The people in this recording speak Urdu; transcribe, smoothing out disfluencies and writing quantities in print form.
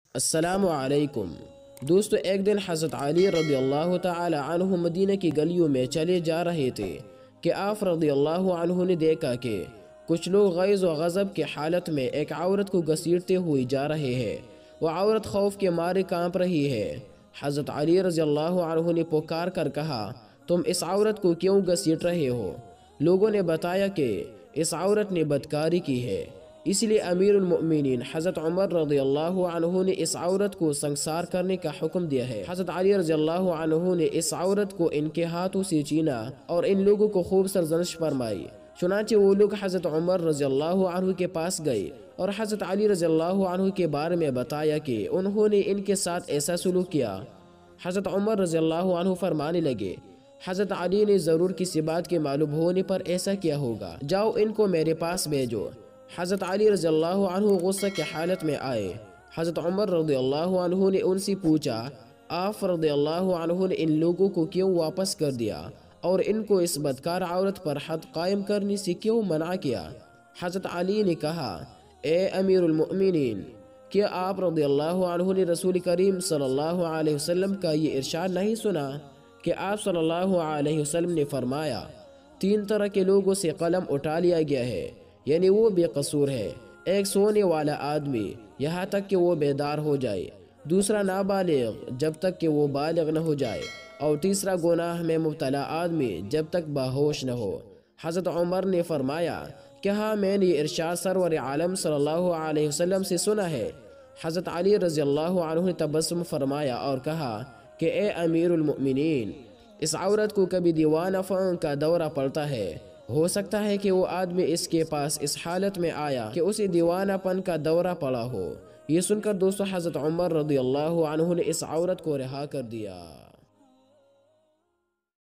السلام علیکم دوستو، ایک دن حضرت علی رضی اللہ تعالی عنہ مدینہ کی گلیوں میں چلے جا رہے تھے کہ آپ رضی اللہ عنہ نے دیکھا کہ کچھ لوگ غیظ و غضب کی حالت میں ایک عورت کو گھسیٹتے ہوئے جا رہے ہیں۔ وہ عورت خوف کے مارے کانپ رہی ہے۔ حضرت علی رضی اللہ عنہ نے پکار کر کہا، تم اس عورت کو کیوں گھسیٹ رہے ہو؟ لوگوں نے بتایا کہ اس عورت نے بدکاری کی ہے، اس لیے امیر المؤمنین حضرت عمر رضی اللہ عنہ نے اس عورت کو سنگسار کرنے کا حکم دیا ہے۔ حضرت علی رضی اللہ عنہ نے اس عورت کو ان کے ہاتھوں سے چینا اور ان لوگوں کو خوب سرزنش فرمائی۔ چنانچہ وہ لوگ حضرت عمر رضی اللہ عنہ کے پاس گئے اور حضرت علی رضی اللہ عنہ کے بارے میں بتایا کہ انہوں نے ان کے ساتھ ایسا سلوک کیا۔ حضرت عمر رضی اللہ عنہ فرمانے لگے، حضرت علی نے ضرور کسی بات کے معلوم ہونے پر ایسا کیا ہوگا، جاؤ ان کو میرے پاس بھیجو۔ حضرت علی رضی اللہ عنہ غصہ کی حالت میں آئے۔ حضرت عمر رضی اللہ عنہ نے ان سے پوچھا، آپ رضی اللہ عنہ نے ان لوگوں کو کیوں واپس کر دیا اور ان کو اس بدکار عورت پر حد قائم کرنے سے کیوں منع کیا؟ حضرت علی نے کہا، اے امیر المؤمنین، کیا آپ رضی اللہ عنہ نے رسول کریم صلی اللہ علیہ وسلم کا یہ ارشاد نہیں سنا کہ آپ صلی اللہ علیہ وسلم نے فرمایا، تین طرح کے لوگوں سے قلم اٹھا لیا گیا ہے، یعنی وہ بے قصور ہے۔ ایک سونے والا آدمی یہاں تک کہ وہ بیدار ہو جائے، دوسرا نابالغ جب تک کہ وہ بالغ نہ ہو جائے، اور تیسرا گناہ میں مبتلا آدمی جب تک باہوش نہ ہو۔ حضرت عمر نے فرمایا کہ ہاں، میں نے یہ ارشاد سرور عالم صلی اللہ علیہ وسلم سے سنا ہے۔ حضرت علی رضی اللہ عنہ نے تبسم فرمایا اور کہا کہ اے امیر المؤمنین، اس عورت کو کبھی دیوانہ فن کا دورہ پڑتا ہے، ہو سکتا ہے کہ وہ آدمی اس کے پاس اس حالت میں آیا کہ اسے دیوانہ پن کا دورہ پڑا ہو۔ یہ سن کر دوستو حضرت عمر رضی اللہ عنہ نے اس عورت کو رہا کر دیا۔